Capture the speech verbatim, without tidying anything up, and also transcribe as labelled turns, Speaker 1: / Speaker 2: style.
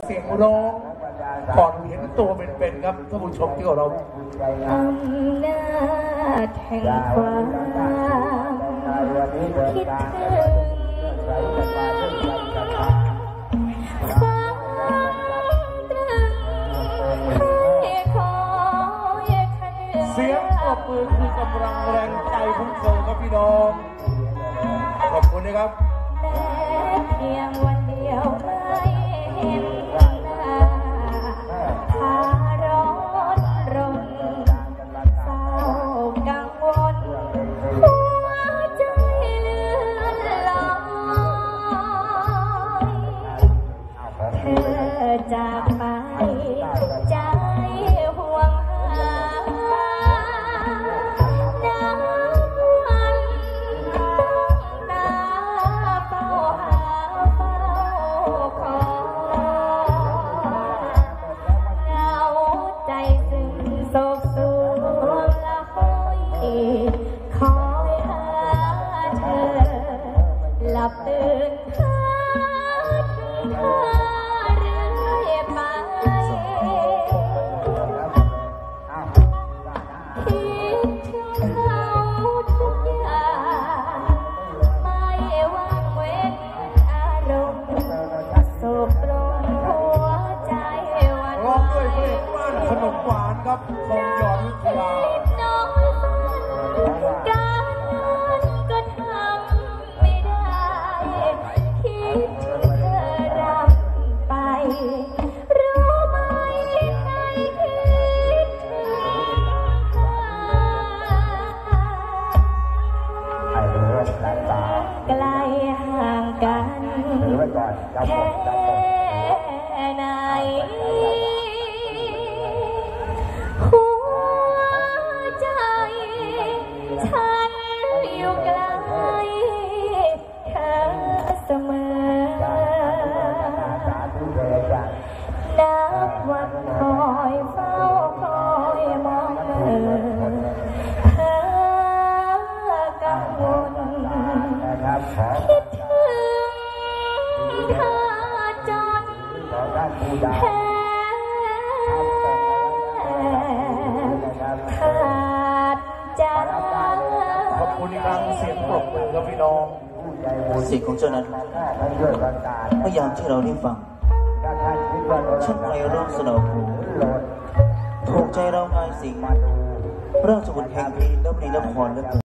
Speaker 1: สียงร้องก่อนเห็นตัวเป็นๆครับท่านผู้ชมที่เรา
Speaker 2: อำนาจแห่งความคิดถึง
Speaker 1: เสียงปรบมือคือกำลังแรงใจของเธอครับพี่น้องขอบคุณนะครับ
Speaker 2: แม้เพียงวันเดียวไม่เห็นหน้าพาร้อนรนเศร้ากังวลหัวใจเลื่อนลอยเธอจากไปใจห่วงหาหลับตื่นหาถึงเธอเรื่อยไปคิดถึงเขาทุกอย่างไม่ว่างเว้นอารมณ์สุขตรงหัวใจวัน
Speaker 1: ร้องด้วยเพลงบ้านขนมหวานครับทองหยอดวิทยา
Speaker 2: ไกลห่างกันแค่ไหนหัวใจฉันอยู่ไกลเธอเสมอนับวันคอยเฝ้าคอยมองเธอเธอกังวลคิดถึงเธอจนแทบขาดใจ
Speaker 1: ขอบคุณอีกครั้งเสียงปรบมือครับพี่น้อง
Speaker 3: เสียงของเจ้านั้นพยายามที่เราได้ฟังช่างไพเราะสนอหูถูกใจเราง่ายสิ่งราชบุตรแห่งพีและมีนครและ